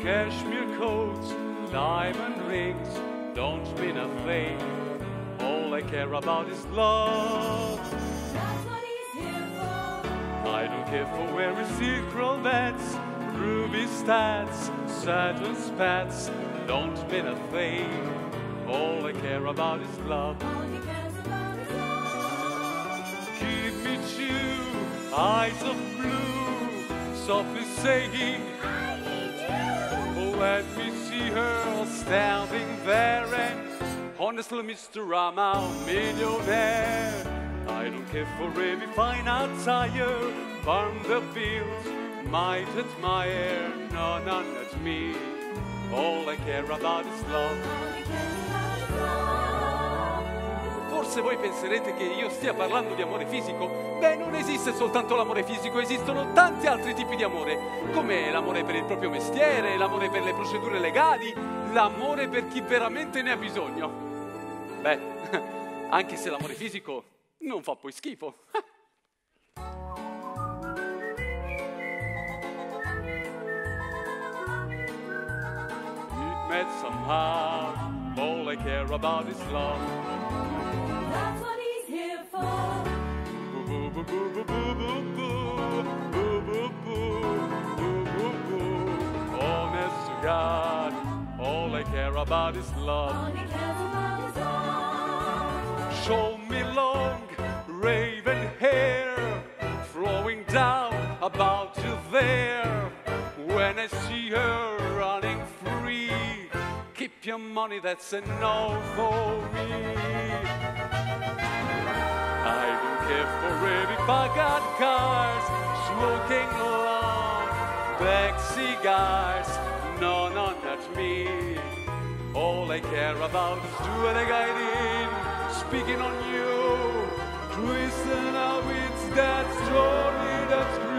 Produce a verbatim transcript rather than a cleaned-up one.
cashmere coats, diamond rings don't mean a thing. All I care about is love. That's what he's here for. I don't care for wearing secret bets, ruby stats, Saturn spats don't mean a thing. All I care about is love. All he cares about is love. Give me two eyes of blue, softly saying, I need you. let me see her standing there. And honestly, Mister I'm a millionaire. I don't care for any fine attire, Vanderbilt might admire. No, no, not me. All I care about is love. All he cares about is love. Forse voi penserete che io stia parlando di amore fisico. Beh, non esiste soltanto l'amore fisico, esistono tanti altri tipi di amore, come l'amore per il proprio mestiere, l'amore per le procedure legali, l'amore per chi veramente ne ha bisogno. Beh, anche se l'amore fisico non fa poi schifo. It met somehow. All I care about is love. That's what he's here for. Boo boo boo boo boo boo boo boo boo boo boo boo. Honest to God, all I care about is All love. he cares about is love. Show me long raven hair flowing down about you there. When I see her running free, keep your money, that's a no for me. I don't care for any Bugatti cars, smoking long black cigars. No, no, not me. All I care about is doing a guiding, speaking on you, twisting how it's that story that's